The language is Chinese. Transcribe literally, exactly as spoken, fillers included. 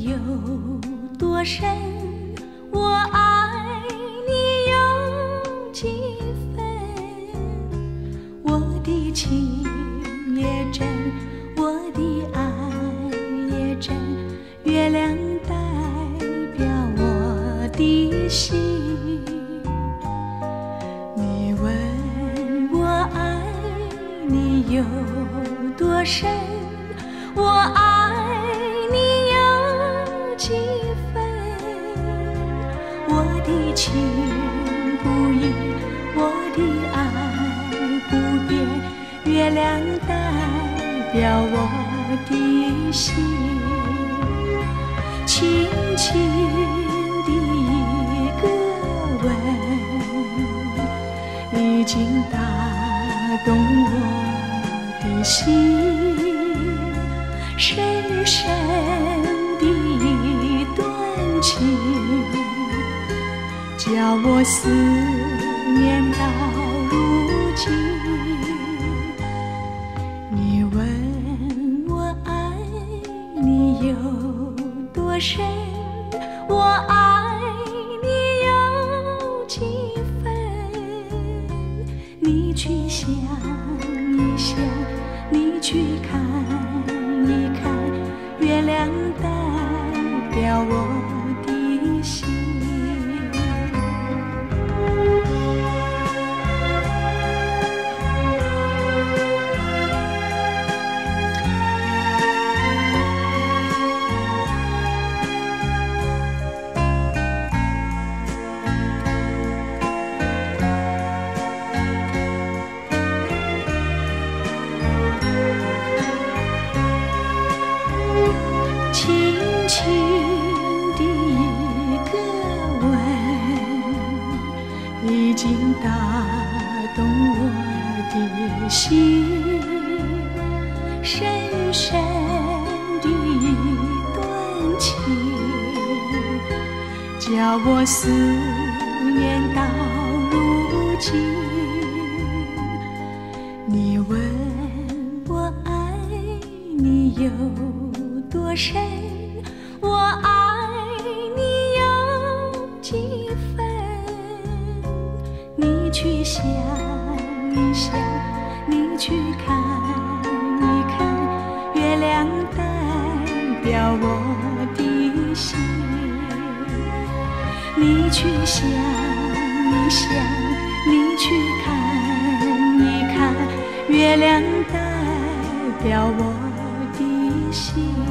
有多深，我爱你有几分。我的情也真，我的爱也真，月亮代表我的心。你问我爱你有多深，我爱你有几分。我的情不移，我的爱不变，月亮代表我的心。轻轻的一个吻，已经打动我的心。深深的一段情，叫我思念到如今。你问我爱你有多深，我爱你有几分。你去想一想，你去看一看，月亮代表我的心。已经打动我的心，深深的一段情，叫我思念到如今。你问我爱你有多深，我爱你有几分。你去想一想，你去看一看，月亮代表我的心。你去想一想，你去看一看，月亮代表我的心。